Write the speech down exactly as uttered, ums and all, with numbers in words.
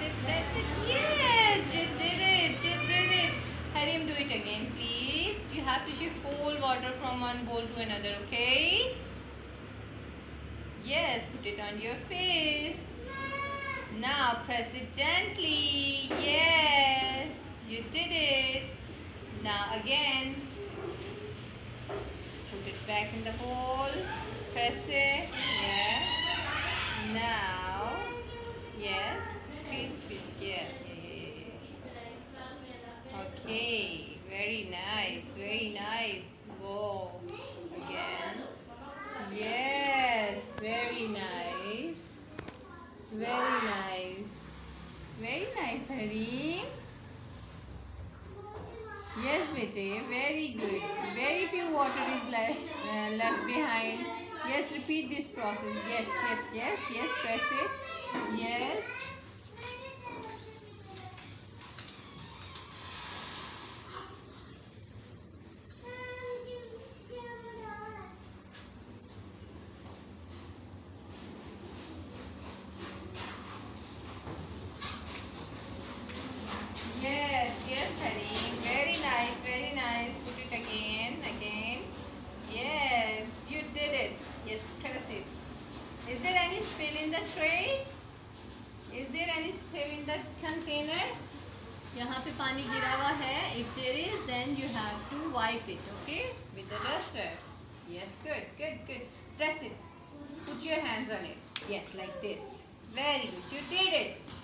it, press it. Yes, you did it, you did it. Harim, do it again, please. You have to shift whole water from one bowl to another, okay? Yes, put it on your face. Now press it gently. Yes, you did it. Now again. Put it back in the bowl. Press it. Yeah. Now. Yes. Squeeze, squeeze. Yeah. Yeah, yeah, yeah. Okay. Very nice. Very nice. Whoa. Again. Yes. Very nice. Very nice. Very nice, Harim. Yes, bete. Very good. Very few water is less, uh, left behind. Yes, repeat this process. Yes, yes, yes, yes. Press it. Yes. Yes, yes, Harim. Very nice, very nice. Put it again, again. Yes, you did it. Yes, press it. Is there any spill in the tray? Is there any spill in the container? यहाँ पे पानी गिरा हुआ है. If there is, then you have to wipe it, okay? With the duster. Yes, good, good, good. Press it. Put your hands on it. Yes, like this. Very good. You did it.